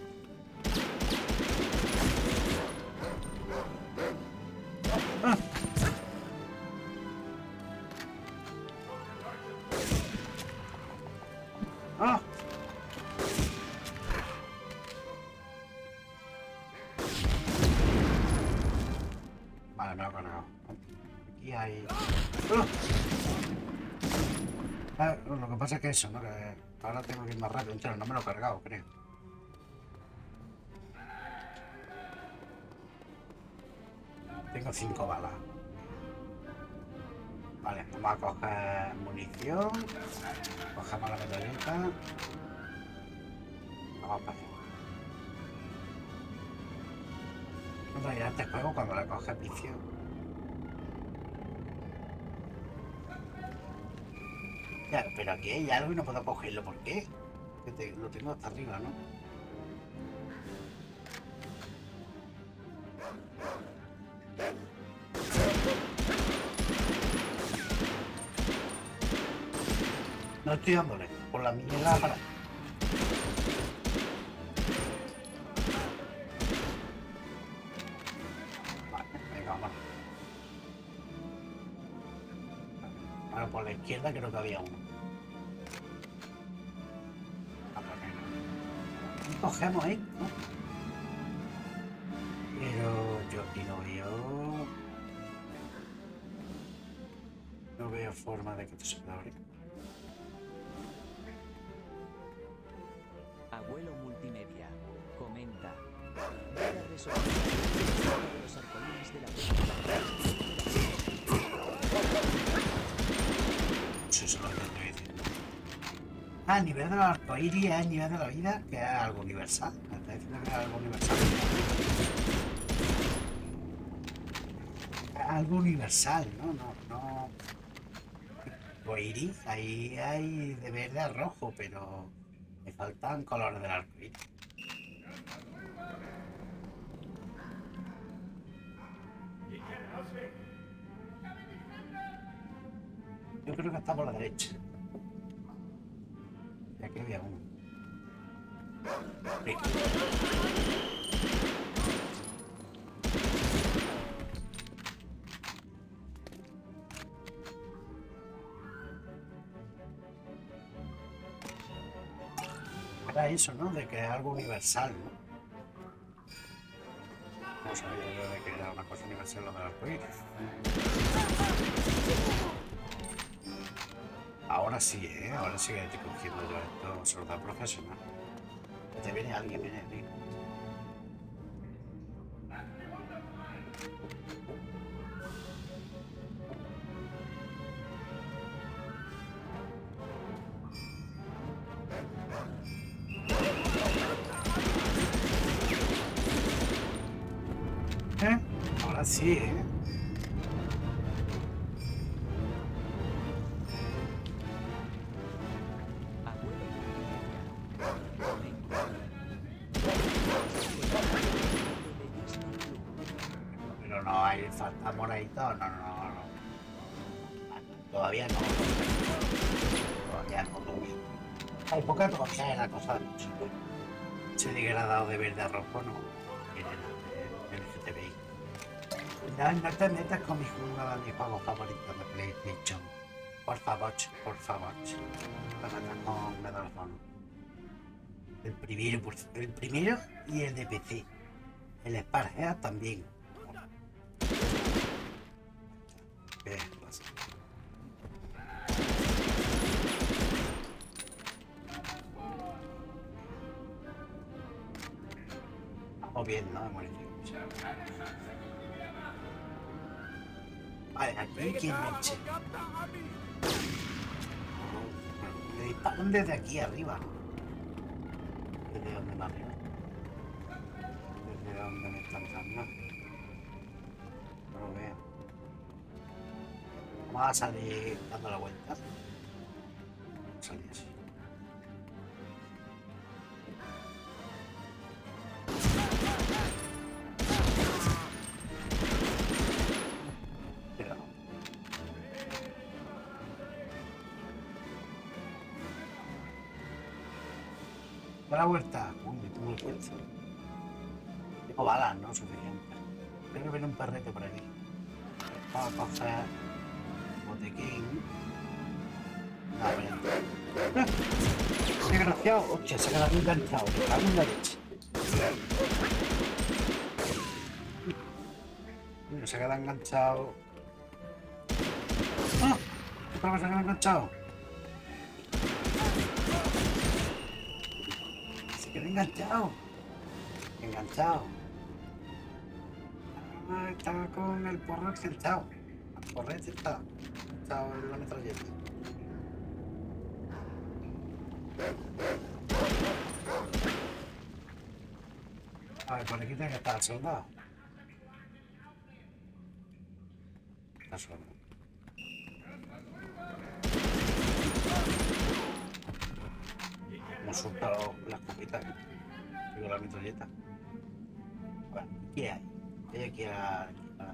¡Ah! ¡Ah! Vale, me lo he cargado. Aquí hay... ¡Ah! Ah, lo que pasa es que eso, ¿no? Que ahora tengo que ir más rápido, entero, no me lo he cargado, creo. Tengo cinco balas. Vale, vamos a coger munición. Cogemos la metralleta. Vamos para allá. En realidad este juego cuando le coges vicio. Ya, pero aquí hay algo y no puedo cogerlo. ¿Por qué? Que te, lo tengo hasta arriba, ¿no? No estoy dándole. Por la mierda para... Vale, venga, vamos. Ahora por la izquierda creo que había uno. Y cogemos esto. Pero yo aquí no veo... No veo forma de que esto se pueda abrir. Abuelo Multimedia comenta. Voy a resolver los arcoíris de la eso es lo que te estoy diciendo. Ah, el nivel de los arcoíris es el nivel de la vida, que es algo universal. Me está diciendo que es algo universal. Es algo universal, ¿no? No, no. Arcoíris, ahí hay de verde a rojo, pero me faltan colores del arcoíris. Yo creo que está por la derecha. Y aquí había uno. Sí. Era eso, ¿no? De que es algo universal, ¿no? No sabía yo de que era una cosa universal lo del arcoíris. Ahora sí, ¿eh? Ahora sí que estoy cogiendo yo esto, soldado profesional. Te viene alguien, viene alguien. ¿Eh? Ahora sí, ¿eh? Pero no hay falta moradito, no, no, no, no. Todavía no. Todavía no, todavía. Hay poca todavía en la cosa de música. Si degradado de verde a rojo, no. Miren, el L G T B I. No, no te metas con mi uno de mis juegos favoritos de PlayStation. Por favor, por favor. No te metas con Medal of Honor. El primero, por, el primero y el de P C. El Spargea también. ¿Qué pasa? Vamos bien, ¿no? Vale, aquí quién me eche. Me disparan desde aquí arriba. ¿Desde dónde me arriba? ¿Desde dónde me están dando? No lo veo. Vamos a salir dando la vuelta. Salir así. Pero no. Da la vuelta. Uy, me tengo el fuerza. Tengo balas, ¿no? Suficiente. Creo que viene un perrete por aquí. Vamos a coger botequín. No, pero... ¡Ah! Desgraciado. Hostia, se ha quedado enganchado. Me cago en la leche. Mira, se ha quedado enganchado. ¡Ah! ¿Cómo se ha quedado enganchado? Se quedó enganchado. Enganchado. Ah, estaba con el porro enganchado. El porrete está. Estaba en la metralleta. A ver, por aquí tiene que estar el soldado. Está solo. Hemos soltado las copitas. Digo, la metralleta. Bueno, ¿qué hay? Hay aquí a la...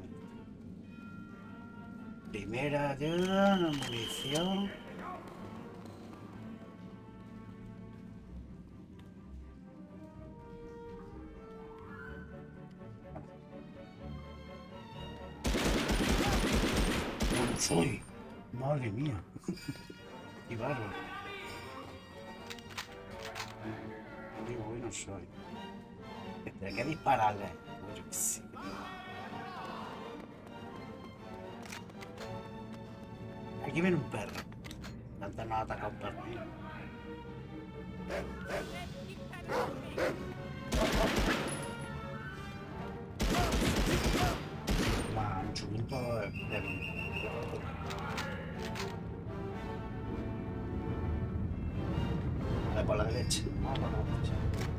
Primera ayuda, la munición. ¿Cómo soy? Madre mía. Qué bárbaro. Qué bueno soy. Tendré que dispararle. Yo qué sé. Aquí viene un perro. Antes nos ha atacado un perro. Va, un chubito de... de... por la derecha. Vamos por la derecha.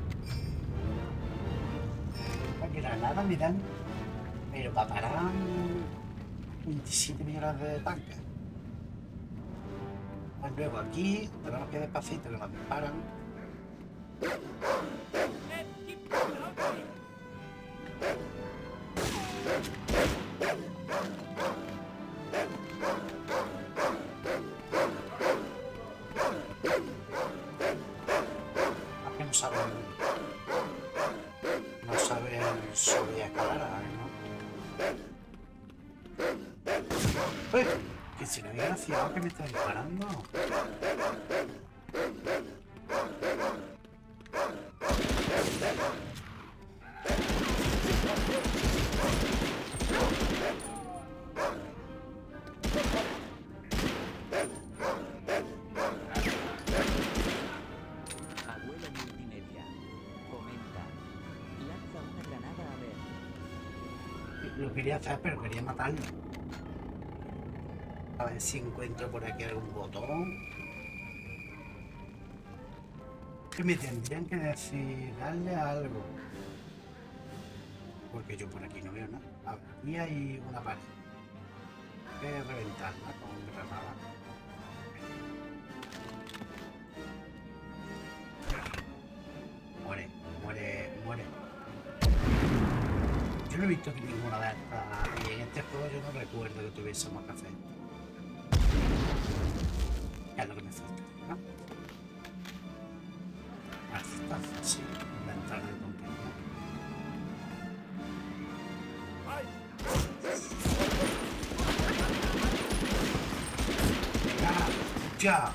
Aquí Granada me dan, pero para parar veintisiete millones de tanques. Pues luego aquí tenemos que ir despacito que nos disparan. Aquí no saben, no saben subir a escalar, ¿no? ¡Uy! Que si no hay desgraciado que me está disparando. Abuelo Multimedia. Comenta. Lanza una granada a ver. Lo quería hacer, pero quería matarlo. A ver si encuentro por aquí algún botón. Que me tendrían que decir, darle a algo. Porque yo por aquí no veo nada. A ver, aquí hay una pared. Hay que reventarla con granada. Muere, muere, muere. Yo no he visto que ninguna de estas. Y en este juego yo no recuerdo que tuviésemos que hacer. Es lo que me falta, ¿no? Está fácil inventar el contenido. ¡Ya! ¡Ya!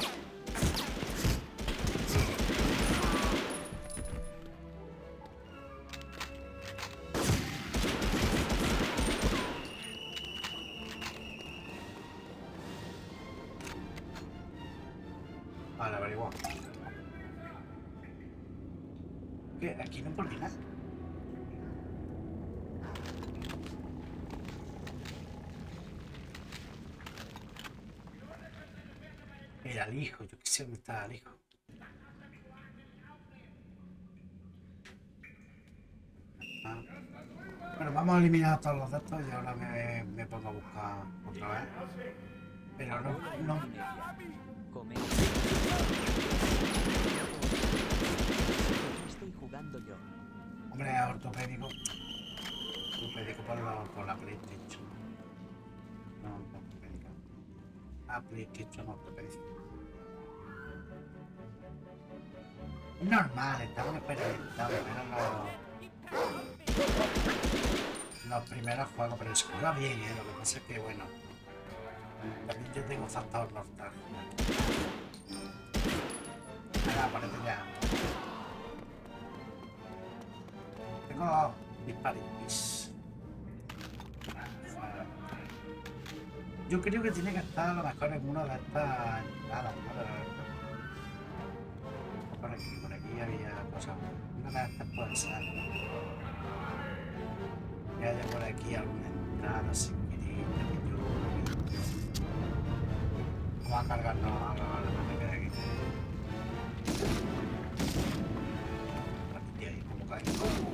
Vale, averiguar. ¿Qué? Aquí no por nada. Era el hijo, yo quisiera dónde está el hijo. Ah. Bueno, vamos a eliminar todos los de estos y ahora me, me pongo a buscar otra vez. Pero no, no. Comenta. Estoy jugando yo. Hombre, ortopédico. Ortopédico por la, por la PlayStation. No, ortopédico. Ah, PlayStation ortopédico. Es normal, estamos experimentados. Eran los, los primeros juegos, pero se juega bien, ¿eh? Lo que pasa es que, bueno. También yo tengo factor nostalgia. Venga, ponete ya. Tengo disparitis. Yo creo que tiene que estar a lo mejor en una de estas entradas, ¿no? De la verdad. Por aquí, por aquí había cosas. Una de estas puede ser. Que haya por aquí alguna entrada secreta que yo. Vamos a cargarnos a la que queda aquí. Aquí ahí, como cae.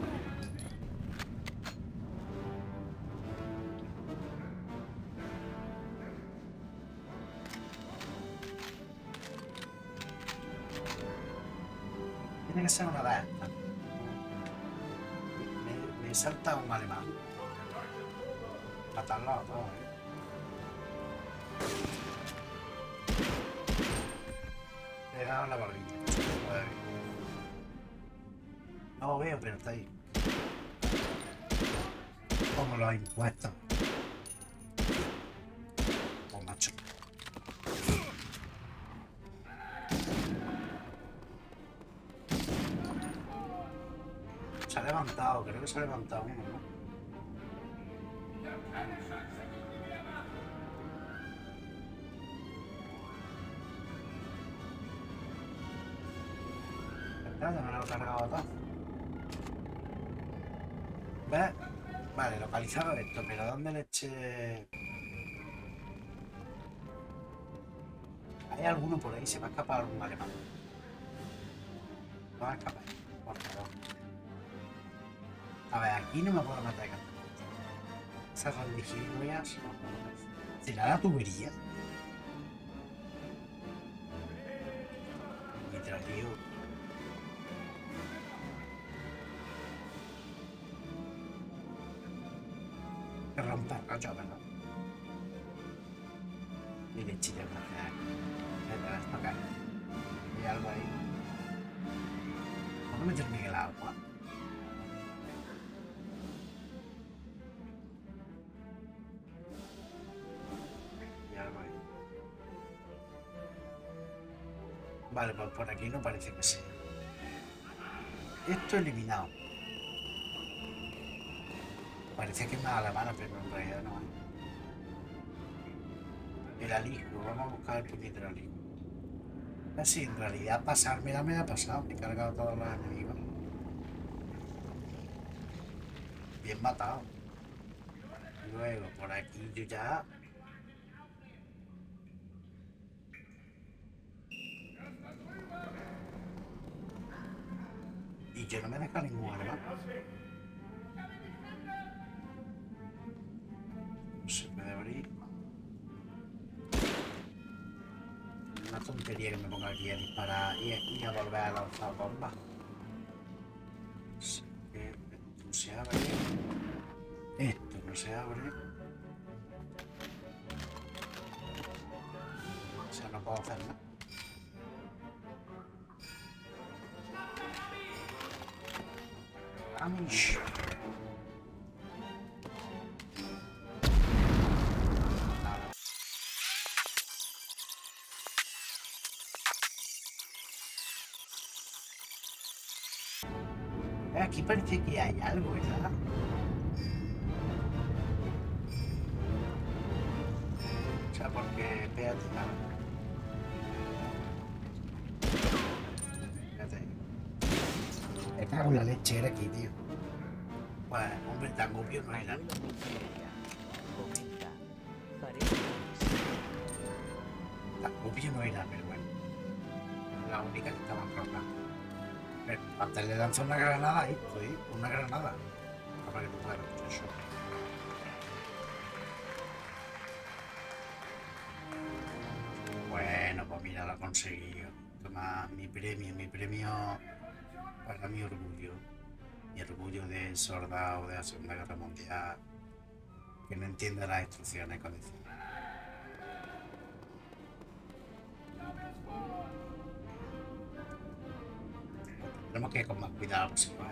Tiene que ser una de estas. Me, me salta un alemán. Matarlo a todos, ¿eh? Le he dado la barbilla. No lo veo, pero está ahí. Como los impuestos. Oh, macho. Se ha levantado, creo que se ha levantado uno, ¿no? Ya me lo he cargado todo. ¿Ves? Vale, localizado esto, pero ¿dónde le eché? Hay alguno por ahí, se me ha escapado algún alemán. Va a escapar, por favor. A ver, aquí no me puedo meter. Esas rendijillas. ¿Será la tubería? Mientras tío. Que rompe el rollo, ¿verdad? Y le chile para hacer. Vete a tocar. Hay algo ahí. ¿Puedo meterme en el agua? Vale, pues por aquí no parece que sea. Esto eliminado. Parece que es más alemana, pero en realidad no es. El alijo, vamos a buscar el puñetero alijo. Así, en realidad pasármela me la ha pasado. Me he cargado todos los enemigos. Bien matado. Luego, por aquí yo ya... Y yo no me dejo ningún arma. No se puede abrir. Una tontería que me ponga aquí a disparar y, y a volver a lanzar bombas. Esto no se abre. Esto no se abre. O sea, no puedo hacer nada. Amish. Aquí parece que hay algo, ¿verdad? O sea, porque espérate, nada. Espérate. Me cago en la leche, era aquí, tío. Bueno, hombre, tan obvio no era. Tan obvio no era, pero bueno. La única que estaba roja. Pero antes le lanzó una granada ahí, estoy, una granada. Para que tú puedas ver eso. Bueno, pues mira, lo he conseguido. Toma mi premio, mi premio para mi orgullo. Mi orgullo de soldado de la Segunda Guerra Mundial que no entiende las instrucciones con eso. Tenemos que ir con más cuidado, pues igual.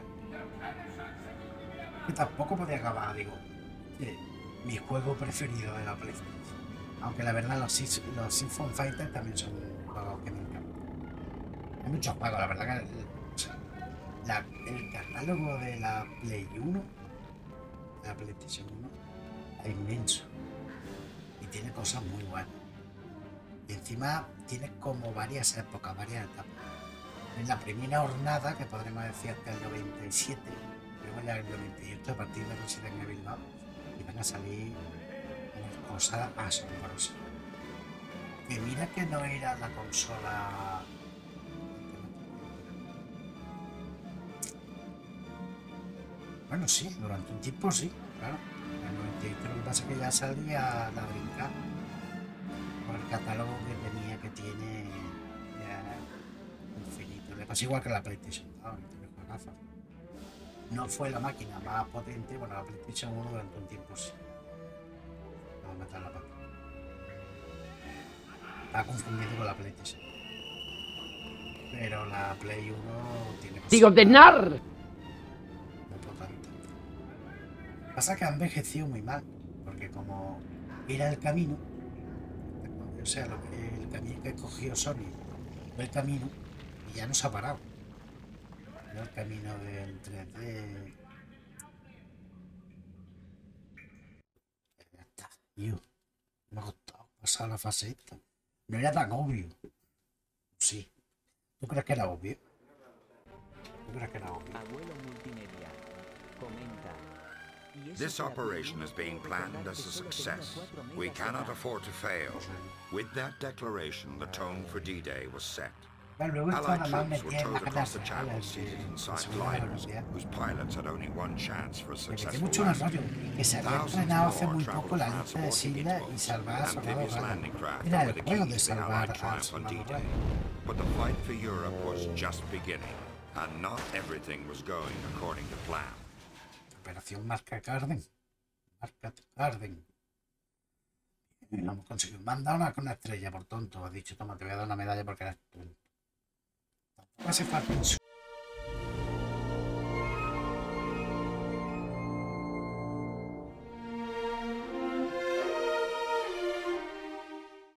Que tampoco podía acabar, digo, eh, mi juego preferido de la PlayStation. Aunque la verdad los, los Symphony Fighters también son juegos que me encantan. Hay muchos juegos, la verdad que el, la, el catálogo de la Play uno, de la PlayStation uno, es inmenso. Y tiene cosas muy buenas. Y encima tiene como varias épocas, varias etapas. En la primera jornada, que podremos decir hasta el noventa y siete, luego ya el noventa y ocho, a partir de Resident Evil dos, y van a salir unas cosas asombrosas. Que mira que no era la consola... Bueno, sí, durante un tiempo sí, claro. En el noventa y ocho lo que pasa es que ya salía la brincar. Por el catálogo que tenía, que tiene... Le pasa igual que la PlayStation dos, no fue la máquina más potente, bueno, la PlayStation uno durante un tiempo sí. Vamos a matar la pata. Estaba confundido con la PlayStation. Pero la Play uno tiene cosas... ¡Digo, de nar! Muy potente. Pasa que ha envejecido muy mal, porque como era el camino, o sea, lo que, el camino que cogió Sony fue el camino, y ya no se ha parado. Era el camino del tres D. Ya está. Yo, me ha costado pasar la fase esta. No era tan obvio. Sí. ¿Tú crees que era obvio? ¿Tú crees que era obvio? Abuelo Multimedia comenta. This operation is being planned as a success. We cannot afford to fail. With that declaration, the tone for D-Day was set. Pero luego está Allied nada más troops were metida en la towed across the catástrofe channel de seated la inside Segunda Guerra gliders, Mundial. whose pilots had only one chance for a Me metí successful mucho en el landing. rollo, que se había Thousands entrenado hace more muy traveled poco la France lista de aboard Schindler y Higgins salvar a boats, Soldado amphibious Ryan. landing craft Era that were el the juego key de to the salvar Allied a triumph on Soldado D-Day. Ryan. But the fight for Europe was just beginning, and not everything was going according to plan. Operación Marca Garden. Marca Garden. Y lo hemos conseguido. Me han dado una, una estrella por tonto. Has dicho, toma, te voy a dar una medalla porque eres tonto. Tampoco hace falta.